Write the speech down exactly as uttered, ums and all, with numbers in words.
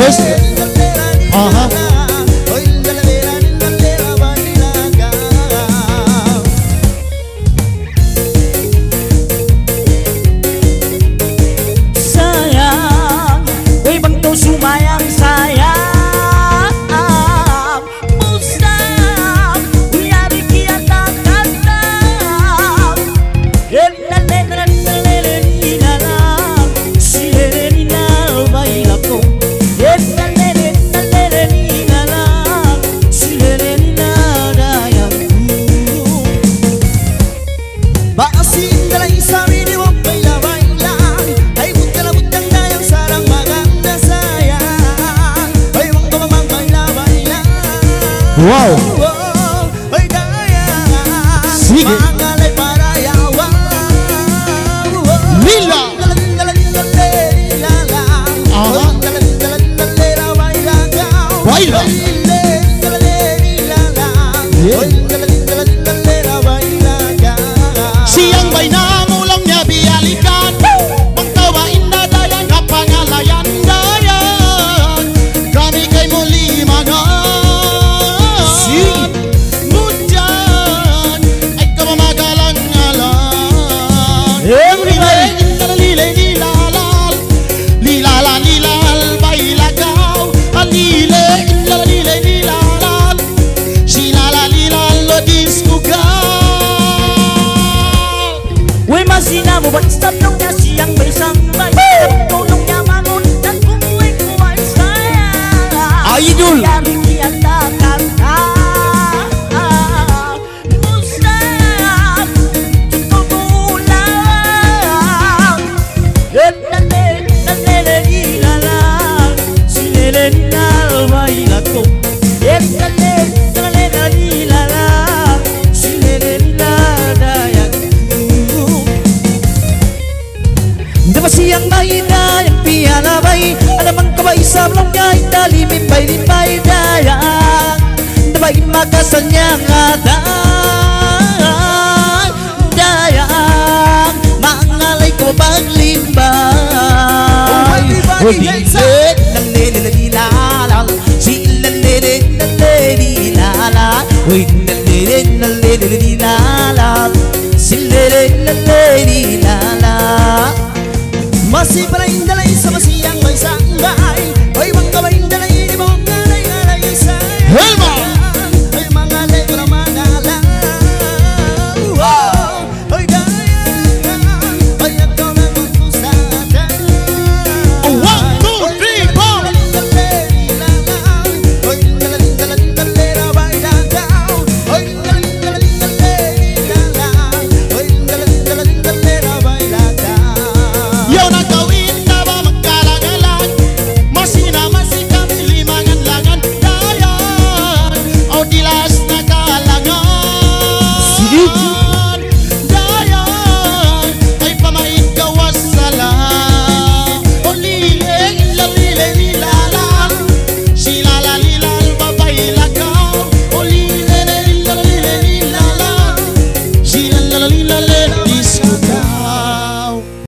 Terus aha sayang, woi bang tu sumayang sayang, musang, biari kia tak kata, wow sige lila aha baila siang bay na mulang niya bialikan pagtawain na dayan kapangalayan dayan kami kay muli mga mujan ay kamamagalang-alang everybody lilay nilalal lilalal nilal bailagaw alilay lilay nilalal sinala nilal lo disco ka woi masih namu buat stop dong ya siang bay sampai tolong ya bangun dan kumpulin kuat saya Aidul dari kia tak kata. Siang bayi na yang piala bayi ada mangkabay sa malunggay dalimin bay din bay dayang dabay makasanyang adang dayang mangalay ko paglimbay.